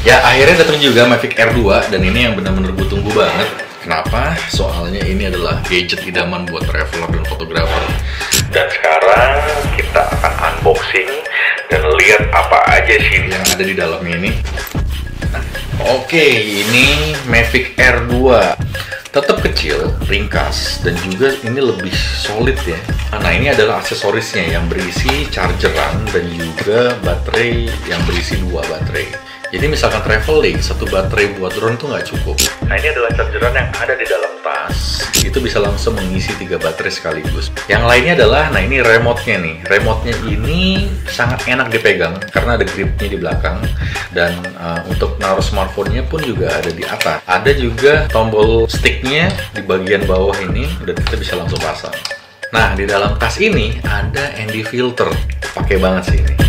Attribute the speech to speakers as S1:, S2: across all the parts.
S1: Ya akhirnya datang juga Mavic Air 2 dan ini yang benar-benar gue tunggu banget. Kenapa? Soalnya ini adalah gadget idaman buat traveler dan fotografer. Dan sekarang kita akan unboxing dan lihat apa aja sih yang ada di dalamnya ini. Nah, oke, ini Mavic Air 2. Tetap kecil, ringkas, dan juga ini lebih solid ya. Nah, ini adalah aksesorisnya yang berisi chargeran dan juga baterai yang berisi 2 baterai. Jadi misalkan traveling, 1 baterai buat drone tuh nggak cukup. Nah, ini adalah chargeran yang ada di dalam tas. Itu bisa langsung mengisi 3 baterai sekaligus. Yang lainnya adalah, nah ini remote-nya nih. Remote-nya ini sangat enak dipegang karena ada gripnya di belakang. Dan untuk naruh smartphone-nya pun juga ada di atas. Ada juga tombol stick-nya di bagian bawah ini, dan kita bisa langsung pasang. Nah, di dalam tas ini ada ND filter. Pakai banget sih ini.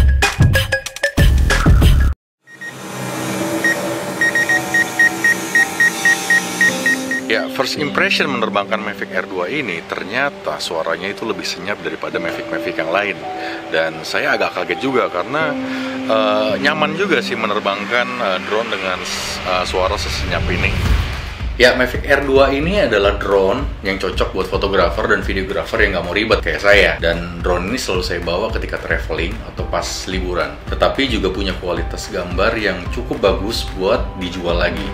S1: Ya, first impression menerbangkan Mavic Air 2 ini, ternyata suaranya itu lebih senyap daripada Mavic yang lain. Dan saya agak kaget juga karena nyaman juga sih menerbangkan drone dengan suara sesenyap ini. Ya, Mavic Air 2 ini adalah drone yang cocok buat fotografer dan videografer yang nggak mau ribet kayak saya. Dan drone ini selalu saya bawa ketika traveling atau pas liburan. Tetapi juga punya kualitas gambar yang cukup bagus buat dijual lagi.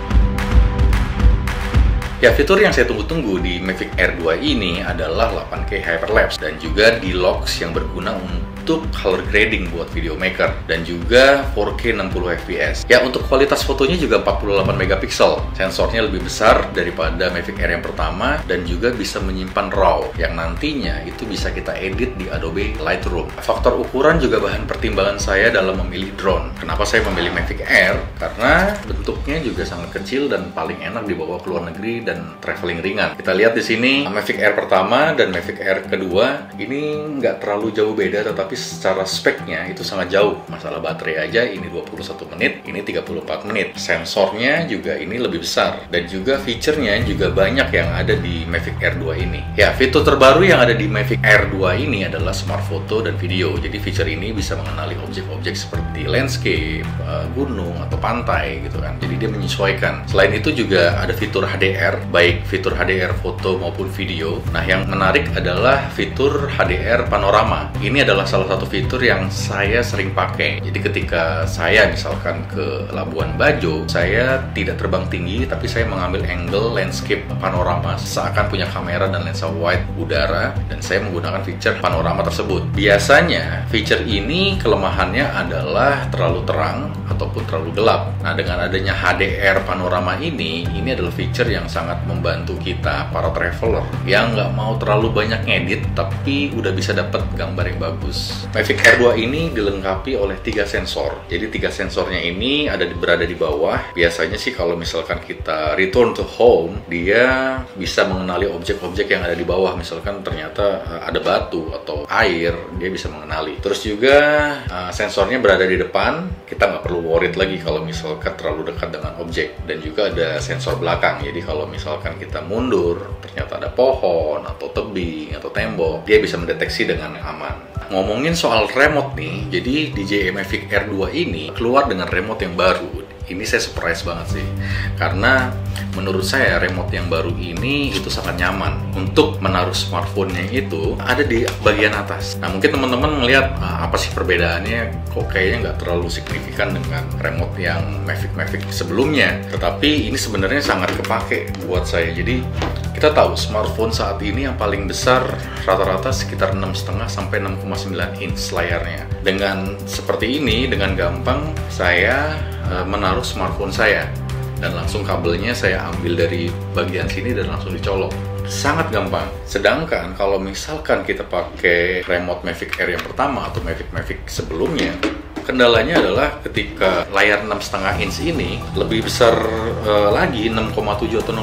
S1: Ya, fitur yang saya tunggu-tunggu di Mavic Air 2 ini adalah 8K Hyperlapse dan juga D-Lux yang berguna untuk color grading buat video maker dan juga 4K 60 fps. Ya, untuk kualitas fotonya juga 48 megapiksel. Sensornya lebih besar daripada Mavic Air yang pertama dan juga bisa menyimpan RAW yang nantinya itu bisa kita edit di Adobe Lightroom. Faktor ukuran juga bahan pertimbangan saya dalam memilih drone. Kenapa saya memilih Mavic Air? Karena bentuknya juga sangat kecil dan paling enak dibawa ke luar negeri dan traveling ringan. Kita lihat di sini Mavic Air pertama dan Mavic Air kedua ini nggak terlalu jauh beda, tetapi secara speknya itu sangat jauh. Masalah baterai aja ini 21 menit, ini 34 menit. Sensornya juga ini lebih besar dan juga fiturnya juga banyak yang ada di Mavic Air 2 ini. Ya, fitur terbaru yang ada di Mavic Air 2 ini adalah smart photo dan video. Jadi fitur ini bisa mengenali objek-objek seperti landscape, gunung atau pantai gitu kan. Jadi dia menyesuaikan. Selain itu juga ada fitur HDR, baik fitur HDR foto maupun video. Nah, yang menarik adalah fitur HDR panorama. Ini adalah salah satu fitur yang saya sering pakai. Jadi ketika saya misalkan ke Labuan Bajo, saya tidak terbang tinggi, tapi saya mengambil angle landscape panorama seakan punya kamera dan lensa wide udara, dan saya menggunakan fitur panorama tersebut. Biasanya fitur ini kelemahannya adalah terlalu terang ataupun terlalu gelap. Nah, dengan adanya HDR panorama ini adalah fitur yang sangat membantu kita para traveler yang nggak mau terlalu banyak ngedit tapi udah bisa dapat gambar yang bagus. Mavic Air 2 ini dilengkapi oleh 3 sensor. Jadi 3 sensornya ini berada di bawah. Biasanya sih kalau misalkan kita return to home, dia bisa mengenali objek-objek yang ada di bawah. Misalkan ternyata ada batu atau air, dia bisa mengenali. Terus juga sensornya berada di depan. Kita nggak perlu worried lagi kalau misalkan terlalu dekat dengan objek. Dan juga ada sensor belakang. Jadi kalau misalkan kita mundur, ternyata ada pohon atau tebing atau tembok, dia bisa mendeteksi dengan aman. Ngomongin soal remote nih, jadi DJI Mavic Air 2 ini keluar dengan remote yang baru. Ini saya surprise banget sih, karena menurut saya remote yang baru ini itu sangat nyaman. Untuk menaruh smartphone-nya itu ada di bagian atas. Nah, mungkin teman-teman melihat apa sih perbedaannya, kok kayaknya nggak terlalu signifikan dengan remote yang Mavic sebelumnya. Tetapi ini sebenarnya sangat kepake buat saya. Jadi kita tahu smartphone saat ini yang paling besar rata-rata sekitar 6,5 sampai 6,9 inch layarnya. Dengan seperti ini, dengan gampang saya menaruh smartphone saya dan langsung kabelnya saya ambil dari bagian sini dan langsung dicolok. Sangat gampang. Sedangkan kalau misalkan kita pakai remote Mavic Air yang pertama atau Mavic sebelumnya, kendalanya adalah ketika layar 6,5 inch ini lebih besar lagi, 6,7 atau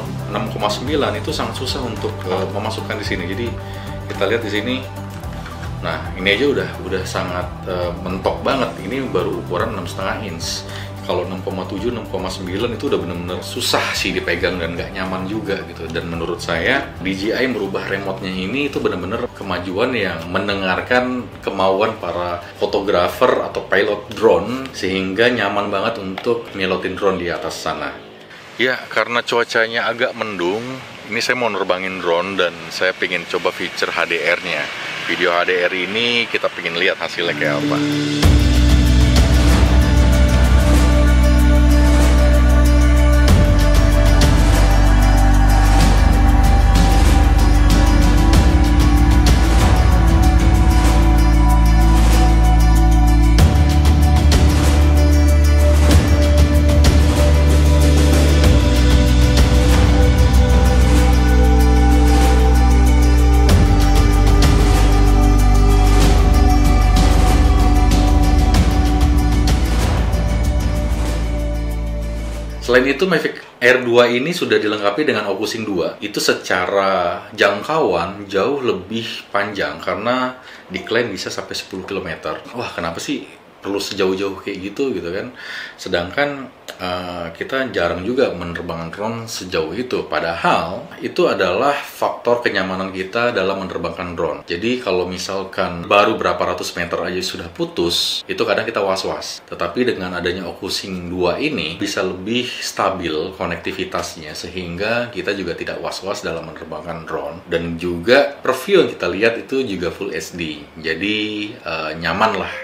S1: 6,9, itu sangat susah untuk memasukkan di sini. Jadi kita lihat di sini. Nah, ini aja udah sangat mentok banget. Ini baru ukuran 6,5 inch. Kalau 6,7, 6,9 itu udah bener-bener susah sih dipegang dan nggak nyaman juga gitu. Dan menurut saya DJI merubah remote-nya ini itu bener-bener kemajuan yang mendengarkan kemauan para fotografer atau pilot drone, sehingga nyaman banget untuk milotin drone di atas sana. Ya, karena cuacanya agak mendung, ini saya mau nerbangin drone dan saya pengen coba feature HDR-nya. Video HDR ini kita pengen lihat hasilnya kayak apa. Selain itu, Mavic Air 2 ini sudah dilengkapi dengan Opusing 2. Itu secara jangkauan jauh lebih panjang karena diklaim bisa sampai 10 km. Wah, kenapa sih perlu sejauh-jauh kayak gitu kan? Sedangkan kita jarang juga menerbangkan drone sejauh itu. Padahal itu adalah faktor kenyamanan kita dalam menerbangkan drone. Jadi kalau misalkan baru berapa ratus meter aja sudah putus, itu kadang kita was-was. Tetapi dengan adanya Opusing 2 ini bisa lebih stabil konektivitasnya, sehingga kita juga tidak was-was dalam menerbangkan drone. Dan juga preview yang kita lihat itu juga Full HD. Jadi nyaman lah.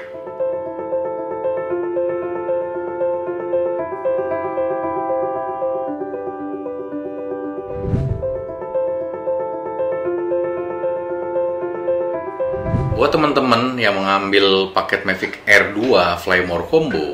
S1: Buat teman-teman yang mengambil paket Mavic Air 2 Fly More Combo,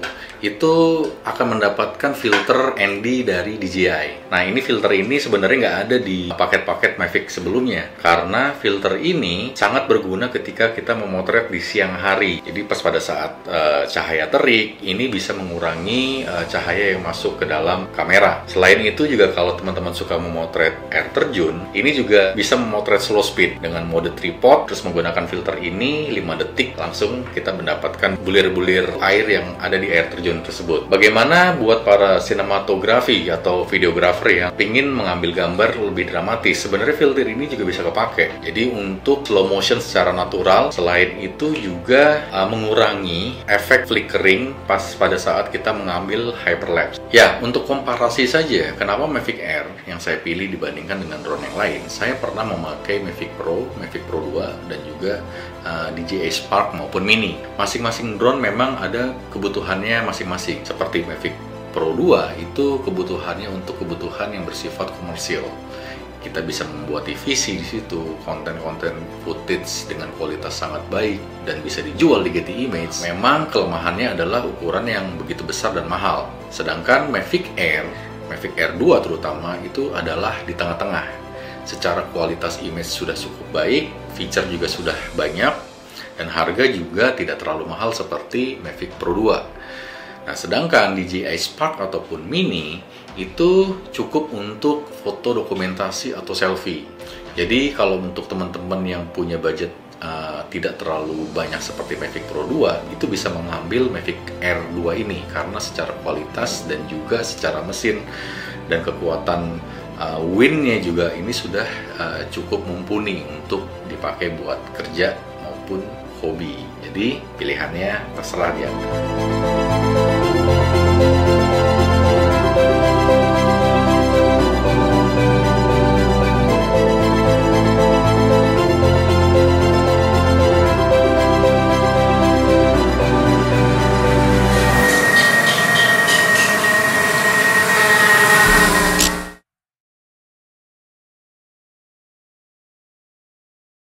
S1: itu akan mendapatkan filter ND dari DJI. Nah, ini filter ini sebenarnya nggak ada di paket-paket Mavic sebelumnya, karena filter ini sangat berguna ketika kita memotret di siang hari. Jadi pas pada saat cahaya terik, ini bisa mengurangi cahaya yang masuk ke dalam kamera. Selain itu juga kalau teman-teman suka memotret air terjun, ini juga bisa memotret slow speed dengan mode tripod, terus menggunakan filter ini 5 detik langsung kita mendapatkan bulir-bulir air yang ada di air terjun tersebut. Bagaimana buat para sinematografi atau videografer yang ingin mengambil gambar lebih dramatis? Sebenarnya filter ini juga bisa kepake. Jadi untuk slow motion secara natural, selain itu juga mengurangi efek flickering pas pada saat kita mengambil hyperlapse. Ya, untuk komparasi saja, kenapa Mavic Air yang saya pilih dibandingkan dengan drone yang lain? Saya pernah memakai Mavic Pro 2, dan juga DJI Spark maupun Mini. Masing-masing drone memang ada kebutuhannya masing-masing. Seperti Mavic Pro 2 itu kebutuhannya untuk kebutuhan yang bersifat komersial. Kita bisa membuat divisi di situ, konten-konten footage dengan kualitas sangat baik dan bisa dijual di Getty Images. Memang kelemahannya adalah ukuran yang begitu besar dan mahal. Sedangkan Mavic Air 2 terutama itu adalah di tengah-tengah. Secara kualitas image sudah cukup baik, feature juga sudah banyak, dan harga juga tidak terlalu mahal seperti Mavic Pro 2. Nah, sedangkan DJI Spark ataupun Mini itu cukup untuk foto dokumentasi atau selfie. Jadi kalau untuk teman-teman yang punya budget tidak terlalu banyak seperti Mavic Pro 2, itu bisa mengambil Mavic Air 2 ini karena secara kualitas dan juga secara mesin dan kekuatan win-nya juga ini sudah cukup mumpuni untuk dipakai buat kerja maupun hobi. Jadi pilihannya terserah dia.